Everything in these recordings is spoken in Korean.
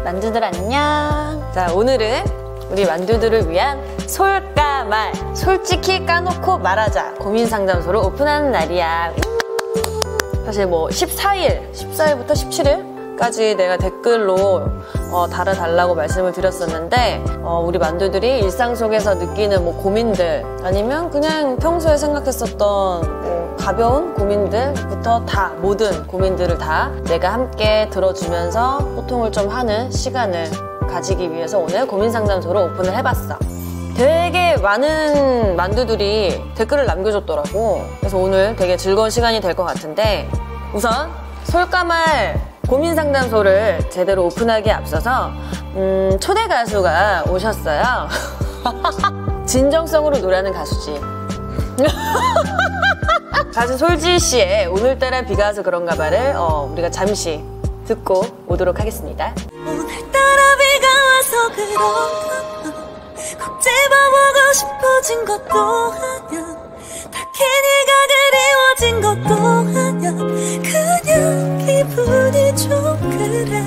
만두들 안녕. 자, 오늘은 우리 만두들을 위한 솔까말, 솔직히 까놓고 말하자 고민 상담소를 오픈하는 날이야. 사실 뭐 14일부터 17일까지 내가 댓글로 달아달라고 말씀을 드렸었는데, 우리 만두들이 일상 속에서 느끼는 뭐 고민들, 아니면 그냥 평소에 생각했었던 뭐 가벼운 고민들부터 다, 모든 고민들을 다 내가 함께 들어주면서 소통을 좀 하는 시간을 가지기 위해서 오늘 고민 상담소를 오픈을 해봤어. 되게 많은 만두들이 댓글을 남겨줬더라고. 그래서 오늘 되게 즐거운 시간이 될 것 같은데, 우선 솔까말 고민 상담소를 제대로 오픈하기에 앞서서 초대 가수가 오셨어요. 진정성으로 노래하는 가수지. 가수 솔지 씨의 오늘따라 비가 와서 그런가 봐를 우리가 잠시 듣고 오도록 하겠습니다. 오늘따라 비가 와서 그런가 봐. 꼭 집어보고 싶어진 것도 아냐, 딱히 네가 그리워진 것도 아냐, 그냥 기분이 좀 그래.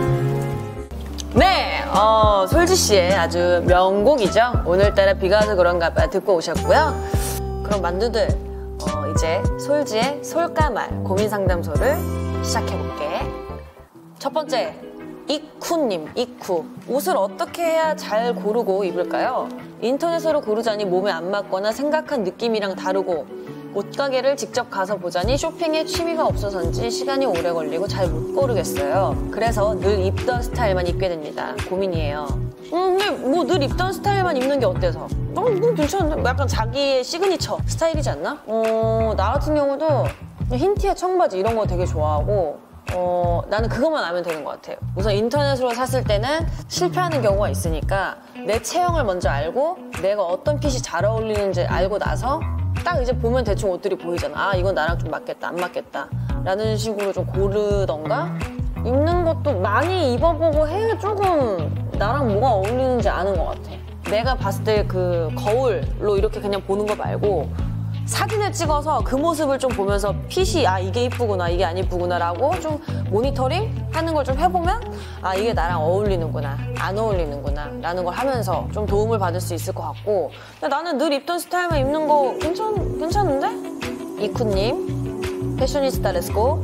네, 솔지 씨의 아주 명곡이죠. 오늘따라 비가 와서 그런가 봐 듣고 오셨고요. 그럼 만두들, 이제 솔지의 솔까말 고민 상담소를 시작해볼게. 첫 번째, 이쿠님, 이쿠. 옷을 어떻게 해야 잘 고르고 입을까요? 인터넷으로 고르자니 몸에 안 맞거나 생각한 느낌이랑 다르고, 옷가게를 직접 가서 보자니 쇼핑에 취미가 없어서인지 시간이 오래 걸리고 잘 못 고르겠어요. 그래서 늘 입던 스타일만 입게 됩니다. 고민이에요. 근데 뭐 늘 입던 스타일만 입는 게 어때서? 뭐 괜찮은데? 약간 자기의 시그니처 스타일이지 않나? 나 같은 경우도 흰 티에 청바지 이런 거 되게 좋아하고, 나는 그것만 알면 되는 것 같아요. 우선 인터넷으로 샀을 때는 실패하는 경우가 있으니까 내 체형을 먼저 알고 내가 어떤 핏이 잘 어울리는지 알고 나서 딱 이제 보면 대충 옷들이 보이잖아. 아, 이건 나랑 좀 맞겠다, 안 맞겠다 라는 식으로 좀 고르던가, 입는 것도 많이 입어보고 해야 조금 나랑 뭐가 어울리는지 아는 것 같아. 내가 봤을 때 그 거울로 이렇게 그냥 보는 거 말고 사진을 찍어서 그 모습을 좀 보면서 핏이, 아, 이게 이쁘구나, 이게 안 이쁘구나 라고 좀 모니터링 하는 걸 좀 해보면, 아, 이게 나랑 어울리는구나, 안 어울리는구나 라는 걸 하면서 좀 도움을 받을 수 있을 것 같고. 근데 나는 늘 입던 스타일만 입는 거 괜찮은데? 이쿠님, 패셔니스타 렛츠고.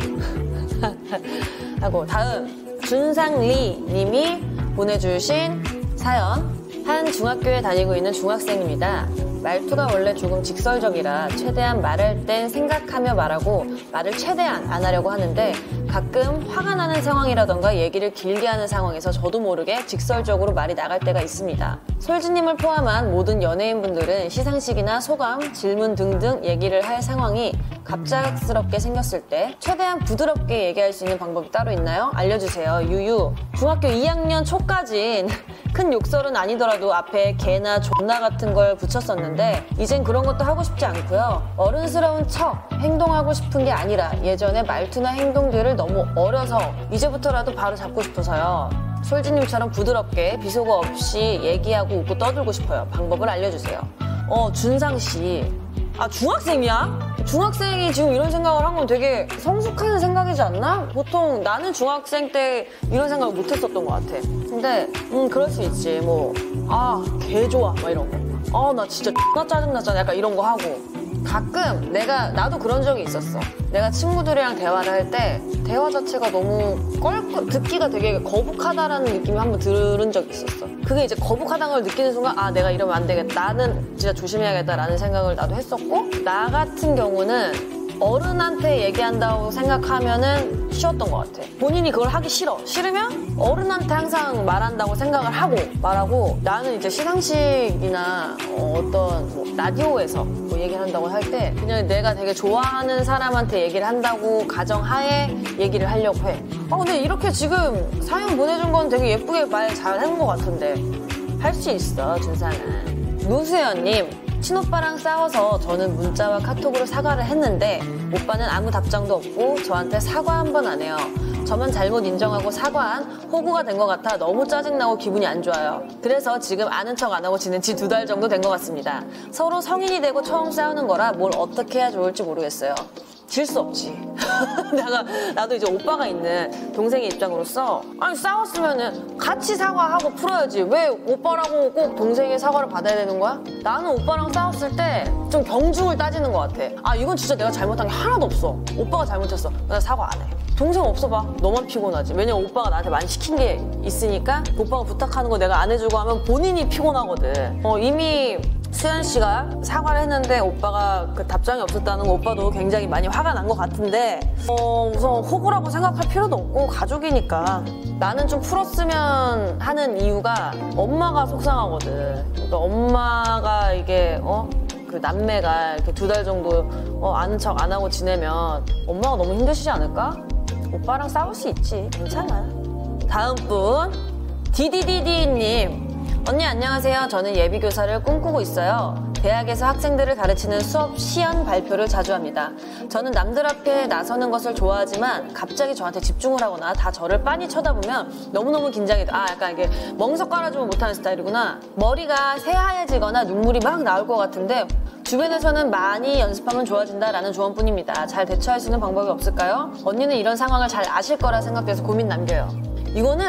하고 다음, 준상리 님이 보내주신 사연. 한 중학교에 다니고 있는 중학생입니다. 말투가 원래 조금 직설적이라 최대한 말할 땐 생각하며 말하고 말을 최대한 안 하려고 하는데, 가끔 화가 나는 상황이라던가 얘기를 길게 하는 상황에서 저도 모르게 직설적으로 말이 나갈 때가 있습니다. 솔지님을 포함한 모든 연예인분들은 시상식이나 소감, 질문 등등 얘기를 할 상황이 갑작스럽게 생겼을 때 최대한 부드럽게 얘기할 수 있는 방법이 따로 있나요? 알려주세요. 유유. 중학교 2학년 초까진 큰 욕설은 아니더라도 앞에 개나 존나 같은 걸 붙였었는데, 이젠 그런 것도 하고 싶지 않고요. 어른스러운 척 행동하고 싶은 게 아니라 예전에 말투나 행동들을 너무 어려서 이제부터라도 바로 잡고 싶어서요. 솔지님처럼 부드럽게 비속어 없이 얘기하고 웃고 떠들고 싶어요. 방법을 알려주세요. 준상씨. 아, 중학생이야? 중학생이 지금 이런 생각을 한 건 되게 성숙한 생각이지 않나? 보통 나는 중학생 때 이런 생각을 못 했었던 것 같아. 근데 그럴 수 있지. 뭐, 아, 개 좋아 막 이런 거. 아, 나 진짜 X나 짜증나잖아 약간 이런 거 하고. 가끔 나도 그런 적이 있었어. 내가 친구들이랑 대화를 할 때 대화 자체가 너무 듣기가 되게 거북하다라는 느낌이 한번 들은 적이 있었어. 그게 이제 거북하다는 걸 느끼는 순간, 아, 내가 이러면 안 되겠다, 나는 진짜 조심해야겠다라는 생각을 나도 했었고, 나 같은 경우는 어른한테 얘기한다고 생각하면은 쉬웠던 것 같아. 본인이 그걸 하기 싫으면 어른한테 항상 말한다고 생각을 하고 말하고, 나는 이제 시상식이나 어떤 뭐 라디오에서 뭐 얘기를 한다고 할 때 그냥 내가 되게 좋아하는 사람한테 얘기를 한다고 가정하에 얘기를 하려고 해. 근데 이렇게 지금 사연 보내준 건 되게 예쁘게 말 잘한 것 같은데. 할 수 있어, 준상은. 노수연님, 친오빠랑 싸워서 저는 문자와 카톡으로 사과를 했는데 오빠는 아무 답장도 없고 저한테 사과 한 번 안 해요. 저만 잘못 인정하고 사과한 호구가 된 것 같아 너무 짜증나고 기분이 안 좋아요. 그래서 지금 아는 척 안 하고 지낸 지 2달 정도 된 것 같습니다. 서로 성인이 되고 처음 싸우는 거라 뭘 어떻게 해야 좋을지 모르겠어요. 질 수 없지. 나도 이제 오빠가 있는 동생의 입장으로서 아니 싸웠으면은 같이 사과하고 풀어야지. 왜 오빠라고 꼭 동생의 사과를 받아야 되는 거야? 나는 오빠랑 싸웠을 때 좀 경중을 따지는 것 같아. 아 이건 진짜 내가 잘못한 게 하나도 없어. 오빠가 잘못했어. 나 사과 안 해. 동생 없어봐. 너만 피곤하지. 왜냐면 오빠가 나한테 많이 시킨 게 있으니까 오빠가 부탁하는 거 내가 안 해주고 하면 본인이 피곤하거든. 이미 수현 씨가 사과를 했는데 오빠가 그 답장이 없었다는 거 오빠도 굉장히 많이 화가 난 것 같은데 우선 호구라고 생각할 필요도 없고 가족이니까 나는 좀 풀었으면 하는 이유가 엄마가 속상하거든. 그러니까 엄마가 이게 그 남매가 이렇게 2달 정도 아는 척 안 하고 지내면 엄마가 너무 힘드시지 않을까? 오빠랑 싸울 수 있지. 괜찮아. 다음 분 디디디디님. 언니 안녕하세요. 저는 예비교사를 꿈꾸고 있어요. 대학에서 학생들을 가르치는 수업 시연 발표를 자주 합니다. 저는 남들 앞에 나서는 것을 좋아하지만 갑자기 저한테 집중을 하거나 다 저를 빤히 쳐다보면 너무너무 긴장이 돼. 약간 이게 멍석 깔아주면 못하는 스타일이구나. 머리가 새하얘지거나 눈물이 막 나올 것 같은데 주변에서는 많이 연습하면 좋아진다라는 조언뿐입니다. 잘 대처할 수 있는 방법이 없을까요? 언니는 이런 상황을 잘 아실 거라 생각돼서 고민 남겨요. 이거는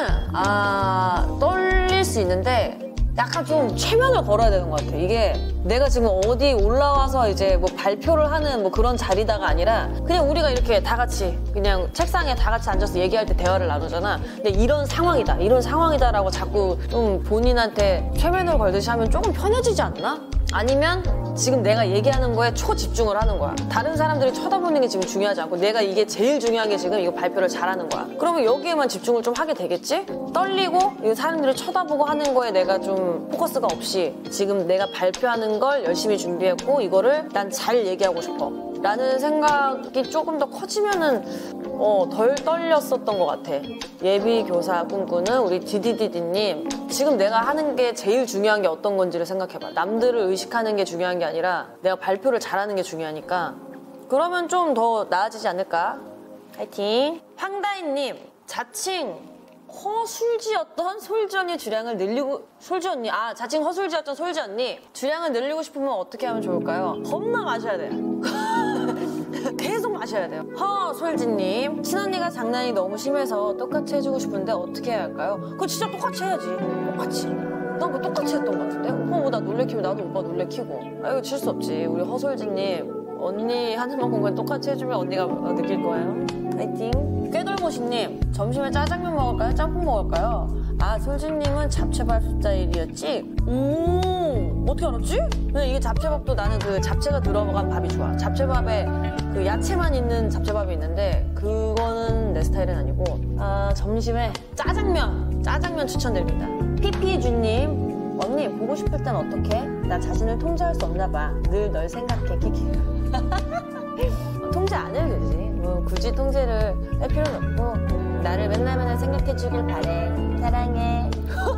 떨릴 수 있는데 약간 좀 최면을 걸어야 되는 것 같아. 이게 내가 지금 어디 올라와서 이제 뭐 발표를 하는 뭐 그런 자리다가 아니라 그냥 우리가 이렇게 다 같이 그냥 책상에 다 같이 앉아서 얘기할 때 대화를 나누잖아. 근데 이런 상황이다라고 자꾸 좀 본인한테 최면을 걸듯이 하면 조금 편해지지 않나? 아니면 지금 내가 얘기하는 거에 초집중을 하는 거야. 다른 사람들이 쳐다보는 게 지금 중요하지 않고 내가 이게 제일 중요한 게 지금 이거 발표를 잘하는 거야. 그러면 여기에만 집중을 좀 하게 되겠지? 떨리고 이 사람들이 쳐다보고 하는 거에 내가 좀 포커스가 없이 지금 내가 발표하는 걸 열심히 준비했고 이거를 난 잘 얘기하고 싶어 라는 생각이 조금 더 커지면은 덜 떨렸었던 것 같아. 예비교사 꿈꾸는 우리 디디디디님, 지금 내가 하는 게 제일 중요한 게 어떤 건지를 생각해봐. 남들을 의식하는 게 중요한 게 아니라 내가 발표를 잘하는 게 중요하니까 그러면 좀 더 나아지지 않을까? 파이팅! 황다인님, 자칭 허술지였던 솔지 언니 주량을 늘리고 자칭 허술지였던 솔지 언니 주량을 늘리고 싶으면 어떻게 하면 좋을까요? 겁나 마셔야 돼요. 계속 마셔야 돼요. 솔지님, 친언니가 장난이 너무 심해서 똑같이 해주고 싶은데 어떻게 해야 할까요? 그거 진짜 똑같이 해야지. 똑같이. 난 그거 똑같이 했던 것 같은데? 오빠 나 놀래키면 나도 오빠 놀래키고. 이거 질 수 없지. 우리 허솔지님, 언니 하는 만큼 그냥 똑같이 해주면 언니가 느낄 거예요. 파이팅. 꾀돌보시님, 점심에 짜장면 먹을까요? 짬뽕 먹을까요? 솔지님은 잡채밥 스타일이었지? 어떻게 알았지? 근데 이게 잡채밥도 나는 그 잡채가 들어간 밥이 좋아. 잡채밥에 그 야채만 있는 잡채밥이 있는데 그거는 내 스타일은 아니고 점심에 짜장면 추천드립니다. 피피주님, 언니 보고 싶을 땐 어떡해? 나 자신을 통제할 수 없나 봐. 늘 널 생각해. 키키. 통제 안 해도 되지. 뭐 굳이 통제를 할 필요는 없고 나를 맨날 생각해주길 바래. 사랑해.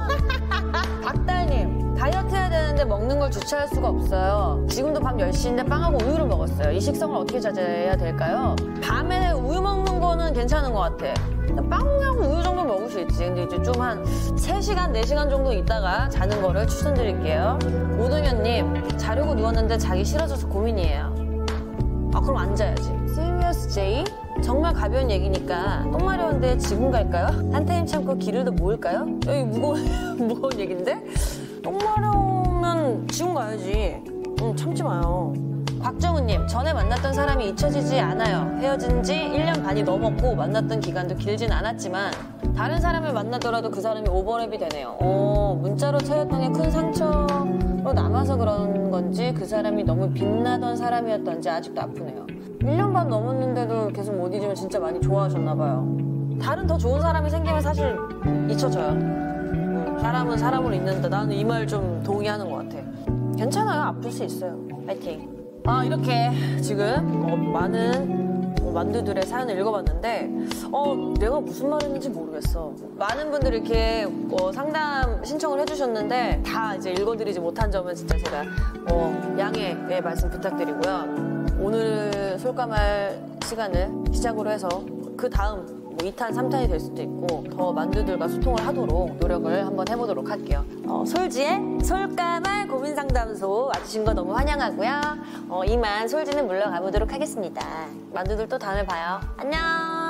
박달님, 다이어트 해야 되는데 먹는 걸 주체할 수가 없어요. 지금도 밤 10시인데 빵하고 우유를 먹었어요. 이 식성을 어떻게 자제해야 될까요? 밤에 우유 먹는 거는 괜찮은 것 같아. 빵하고 우유 정도 먹을 수 있지. 근데 이제 좀 한 3시간, 4시간 정도 있다가 자는 거를 추천드릴게요. 오동현님, 자려고 누웠는데 자기 싫어져서 고민이에요. 그럼 앉아야지. Serious J? 정말 가벼운 얘기니까 똥 마려운데 지금 갈까요? 한 타임 참고 길을 더 모을까요? 여기 무거운 얘기인데? 똥 마려우면 지금 가야지. 참지 마요. 곽정우님, 전에 만났던 사람이 잊혀지지 않아요. 헤어진 지 1년 반이 넘었고 만났던 기간도 길진 않았지만 다른 사람을 만나더라도 그 사람이 오버랩이 되네요. 문자로 차였던 게 큰 상처로 남아서 그런 건지 그 사람이 너무 빛나던 사람이었던지 아직도 아프네요. 1년 반 넘었는데도 계속 못 잊으면 진짜 많이 좋아하셨나 봐요. 다른 더 좋은 사람이 생기면 사실 잊혀져요. 사람은 사람으로 잊는다. 나는 이 말 좀 동의하는 것 같아. 괜찮아요. 아플 수 있어요. 파이팅. 이렇게 지금 많은 만두들의 사연을 읽어봤는데 내가 무슨 말 했는지 모르겠어. 많은 분들이 이렇게 상담 신청을 해주셨는데 다 이제 읽어드리지 못한 점은 진짜 제가 양해의 말씀 부탁드리고요. 오늘 솔까말 시간을 시작으로 해서 그 다음 뭐 2탄, 3탄이 될 수도 있고 더 만두들과 소통을 하도록 노력을 한번 해보도록 할게요. 솔지의 솔까말 고민상담소 와주신 거 너무 환영하고요. 이만 솔지는 물러가 보도록 하겠습니다. 만두들 또 다음에 봐요. 안녕.